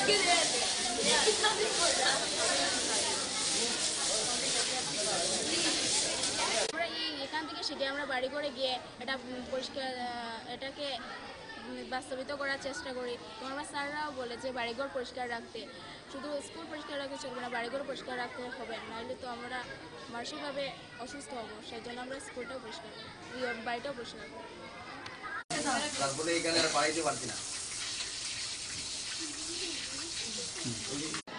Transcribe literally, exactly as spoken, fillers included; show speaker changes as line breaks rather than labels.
আমরা এখান থেকে শিখে আমরা বাড়ি করে গিয়ে এটা পরিষ্কার এটাকে বাস্তবিত করার চেষ্টা করি। এবং আমার স্যাররাও বলে যে বাড়িঘর পরিষ্কার রাখতে, শুধু স্কুল পরিষ্কার রাখতে চলবে না, বাড়িঘর পরিষ্কার রাখতে হবে, নাহলে তো আমরা মানসিকভাবে অসুস্থ হবো। সেই জন্য আমরা স্কুলটাও পরিষ্কার করি, বাড়িটাও পরিষ্কার করি।
তারপরে এখানে আর বাড়িতে পারছি না।